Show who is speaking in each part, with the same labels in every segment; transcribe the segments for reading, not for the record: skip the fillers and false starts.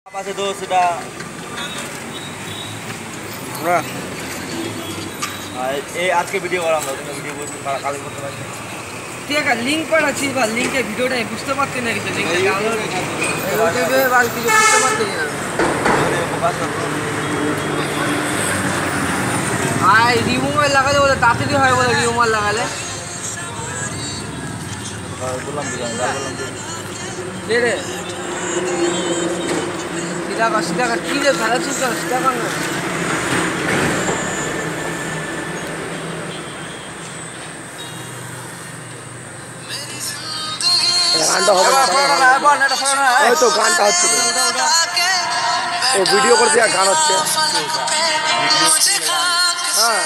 Speaker 1: Apa sih tuh sudah nah आज के video করা আমরা वीडियो কালি করতে পারি
Speaker 2: ঠিক আছে লিংক করা আছে বা লিংকে ভিডিওটা বুঝতে পারতে না কিন্তু লিংকটা ডাউনলোড ইউটিউবে বা কিছু বুঝতে পারতে না আই রিমুভার লাগালে বলে তাড়াতাড়ি হয় বলে রিমুভার লাগালে
Speaker 1: বললাম
Speaker 2: দে রে सीधा कर ठीक है सारा चीज कर सीधा करना
Speaker 3: গানটা হবে না ওই তো গানটা হচ্ছে ও ভিডিও করতে আর গান হচ্ছে হ্যাঁ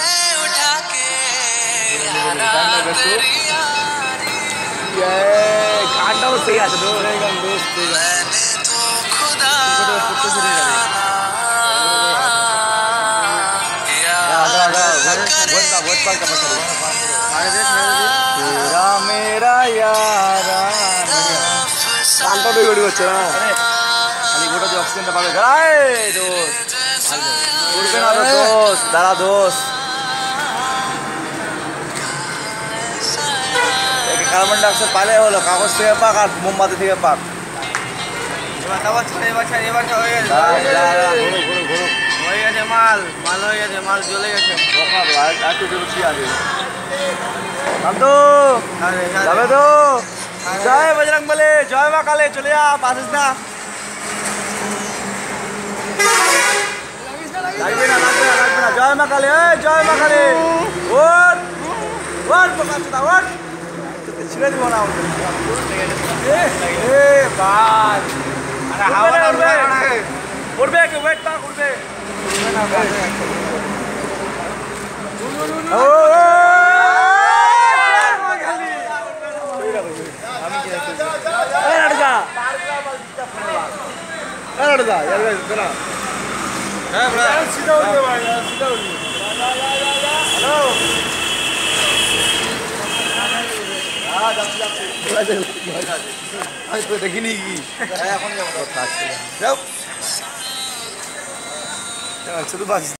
Speaker 3: গানটাও সেই আছে তো গান বেশ ঠিক আছে
Speaker 1: मेरा यारा
Speaker 3: গানটা তো রেডি হচ্ছে না
Speaker 1: খালি গোটা যে অক্সিজেনটা পাবে এই দোস্ত উড়বে না তো দোস্ত দাঁড়া দোস্ত কার্বন ডাইঅক্সাইড পালে হলো কাগজ থেকে পাক আর মোমবাতি থেকে পাক হয়ে গেছে মাল হয়ে গেছে মাল জ্বলে গেছে একটু জলছি আগে যাবে তো জয় বজরং বলে জয় মা কালে চলে যা পাসিস না লাগবে না জয় মা কালে জয় মা কালে ওট ওট পোকা ওট ছিঁড়ে দিব না বাস আরে হাওয়া উঠবে কি ওয়েট পাক উঠবে ও দেখিনি কি এখন যাও শুধু বাস